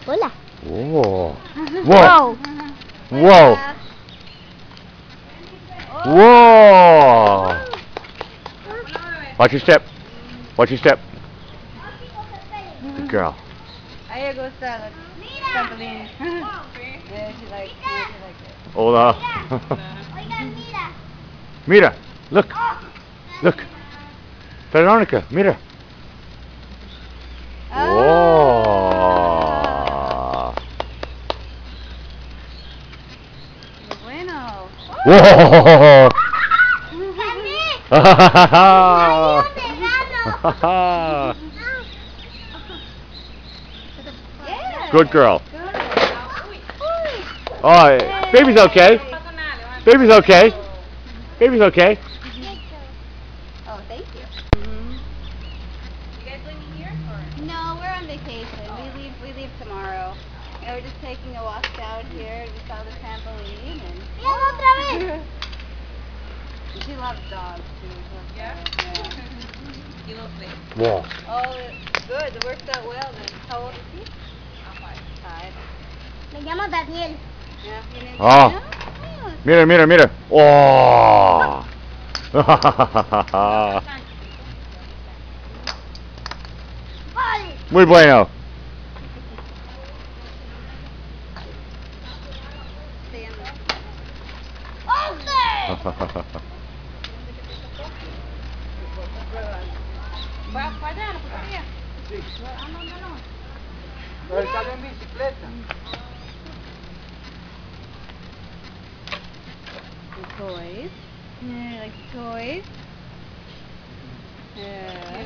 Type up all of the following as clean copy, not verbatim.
Hola. Whoa. Whoa. Whoa. Whoa. Watch your step. Watch your step. Good girl. Ahí gusta la trampoline. Yeah, she likes it. Hola. Mira. Look. Look. Veronika, mira. Whoa. Bueno. Whoa. Good girl. Oh, baby's okay. Baby's okay. Baby's okay. Oh, thank you. You guys leaving here? Or? No, we're on vacation. We leave tomorrow. Yeah, we're just taking a walk out here. We saw the trampoline and she loves dogs too. Yeah? He loves me. Whoa. Oh, good. It worked out well then. How old is he? 5. Me llamo Daniel. Yeah, you named Oh. him? Mira, mira, mira. Oh. Muy bueno. Pero sale en bicicleta. The toys. Yeah, like toys. Yeah.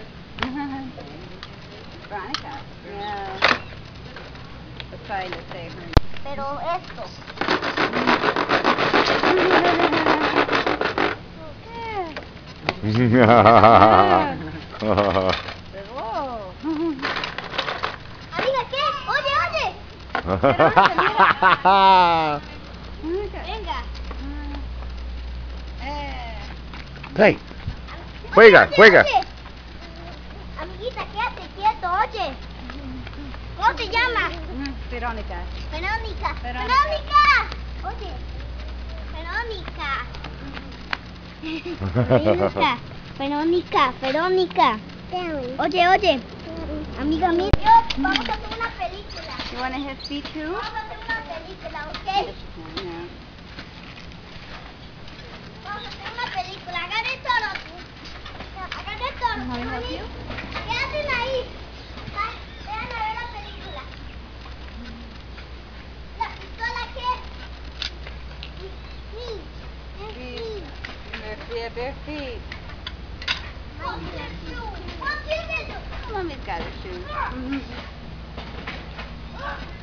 Veronika. Yeah. Let's try to save her. Pero esto. Whoa. Amiga, ¿qué? Oye, oye. Venga. Hey. Juega, juega. Oye. Amiguita, quédate quieto, oye. ¿Cómo te llamas? Veronika. Veronika. Veronika. Veronika. Oye. Veronika. Veronika. Veronika. Oye, oye. Amiga mía, vamos a hacer una película. You want to hit B2? Vamos a hacer una película, ¿ok? Yeah. Vamos a hacer una película. Agarre todo tú. Agarre todo. Can I help you? ¿Qué hacen ahí? Vean a ver la película. ¿La pistola qué? Bare feet. Mommy's Mommy's got her shoes.